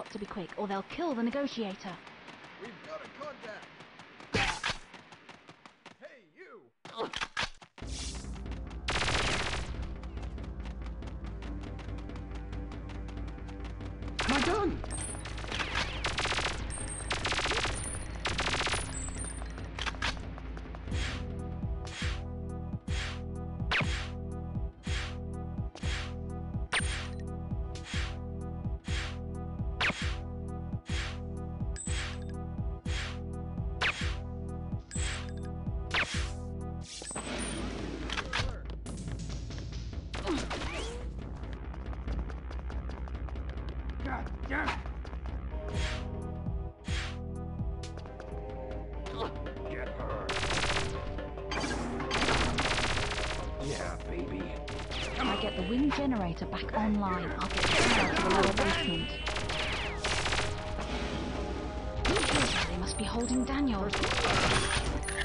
got to be quick, or they'll kill the negotiator. We've got a contact. Hey, you! My gun! God damn it! Get her. Yeah, baby. If I get the wind generator back online, I'll get down to the lower basement. They must be holding Daniel.